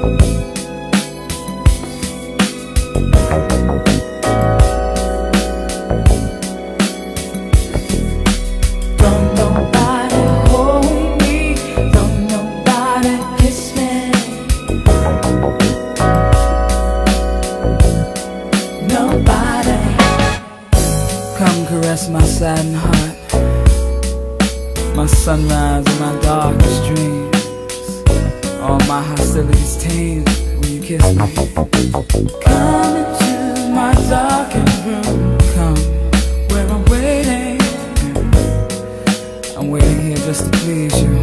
My saddened heart, my sunrise and my darkest dreams, all my hostilities tamed when you kiss me. Come into my darkened room, come where I'm waiting. I'm waiting here just to please you.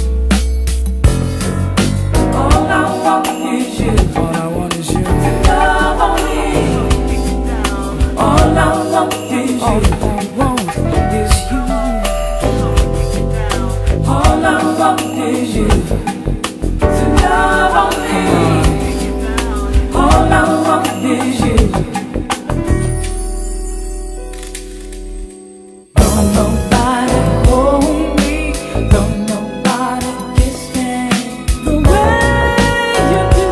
All I want is you. All I want is you. Love on me. All I want is you. All I want is you. All I want is you. To love on me. All I want is you. Don't nobody hold me. Don't nobody kiss me the way you do.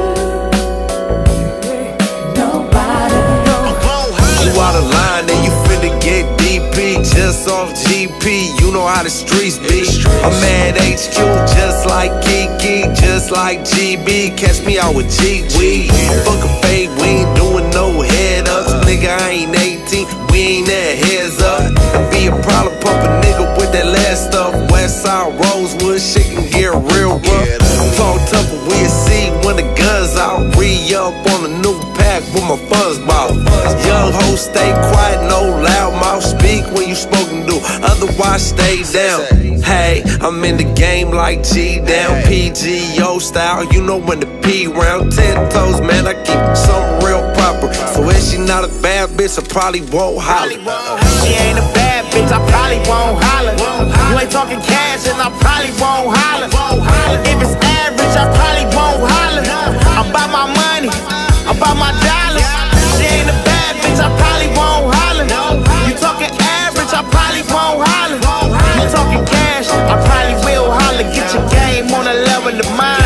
Nobody. You out of line and you finna get DP just off GP. You know how the streets be. I'm at HQ just like Kiki, just like GB. Catch me out with GG. Fuck a fade, we ain't doing no head ups. Nigga, I ain't 18, we ain't that heads up. It be a problem, pump a nigga with that last stuff. Westside Rosewood, shit can get real rough. Talk tough, but we'll see when the guns out. Re-up on a new pack with my fuzz ball. Young ho, stay quiet, no loud mouth. Speak when you spoken to, otherwise stay down. Hey, I'm in the game like G down, PGO style. You know when the P round, 10 toes, man. I keep something real proper. So if she not a bad bitch, I probably won't holler. She ain't a bad bitch, I probably won't holler. You ain't talking cash and I probably won't holler. If it's average, I probably won't holler. I'm about my money, I'm about my dollars. She ain't a bad bitch, I probably won't holler. You talking average, I probably won't holler. You talking cash, I probably will holler. Get your game on a level of mine.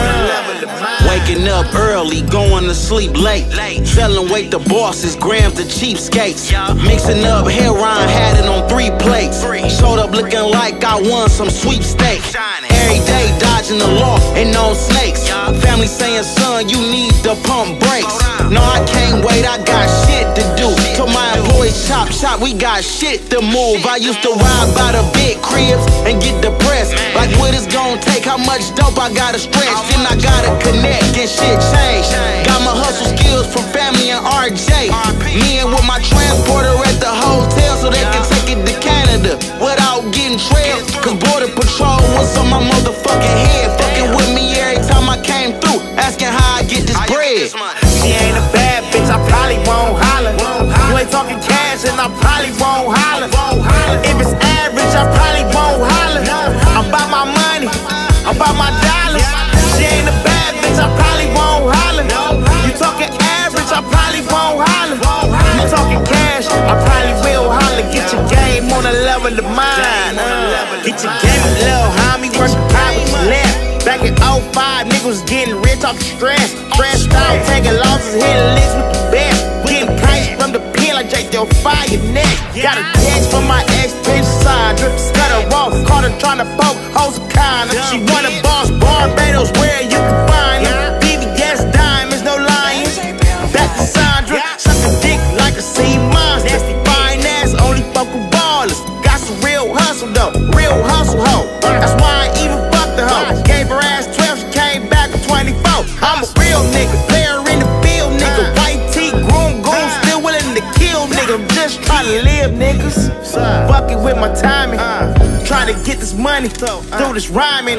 Waking up early, going to sleep late. Selling weight to bosses, grams to cheapskates. Mixing up heroin, had it on 3 plates. Showed up looking like I won some sweepstakes. Every day dodging the law and on snakes. Family saying, son, you need to pump brakes. No, I can't wait, I got shit to do. Told my employees, chop, chop, we got shit to move. I used to ride by the big cribs and get depressed. Like what it's gonna take, how much dope I gotta stretch. Then I gotta connect and shit change. Got my hustle skills from family and RJ. Me and with my transporter at the hotel so they can take it to Canada without getting trailed. Cause border patrol was on my motherfucking head. Fucking with me every time I came through, asking how I get this bread. She ain't a bad bitch, I probably won't holler. You ain't talking cash and I probably won't holler. If it's average, I probably won't holler. I'm about my money, I'm about my dollars. She ain't a bad bitch, I probably won't holler. You talking average, I probably won't holler. You talking cash, I probably will holler. Get your game on a level of mine. Get your game, little homie, working hard with your left. Back in 05, niggas was getting rich off the stress. Stressed out, taking losses, hitting licks with the best. Getting price from the pen like Jake, they'll fire your neck. Got a text from my ex-bitch side, drip scutter off. Caught her trying to poke, hoes kinda. She want a boss, Barbados, where you can find her. BBS diamonds, no lions. Back to Sandra, suck a dick like a sea monster. Nasty fine ass, only fuck with ballers. Got some real hustle though, real hustle hoe. That's why I even fucked the hoe. Gave her ass 12, she came back with 24. I'm a real nigga, player in the field, nigga. White tee, groom, goon, still willing to kill, nigga. I'm just trying to live, niggas. Fucking with my timing, trying to get this money through this rhyming.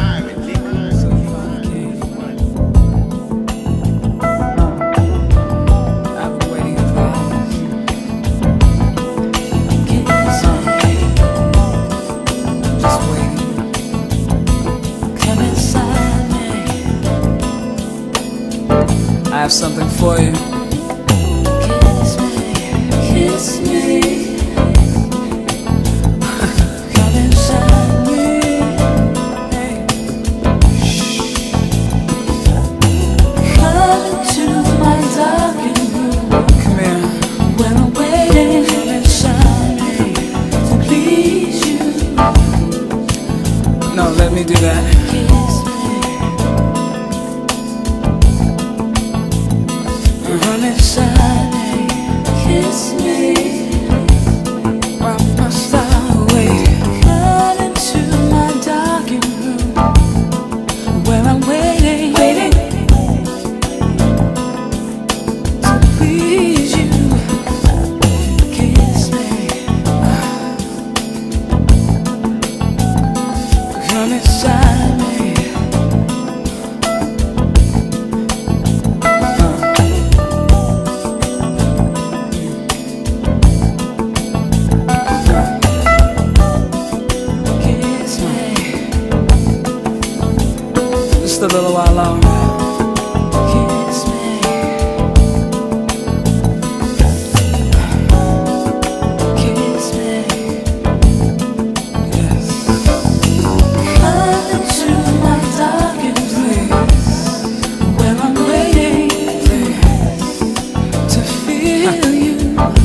I have something for you. Kiss me. Come inside me. that. Run inside me, kiss me. Why must I wait? Run into my darkened room, where I'm waiting, waiting to please you. Kiss me. Come inside me. Just a little while longer. Kiss me. Kiss me. Yes. Come into my darkened place, where I'm waiting to feel you.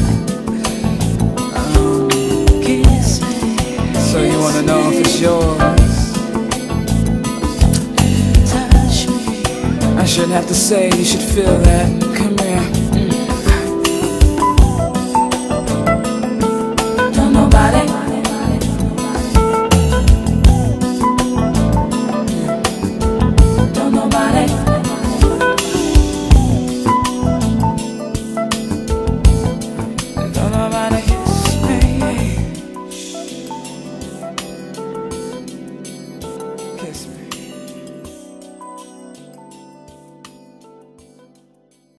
Kiss me. So you wanna know if it's yours? I shouldn't have to say, you should feel that. Come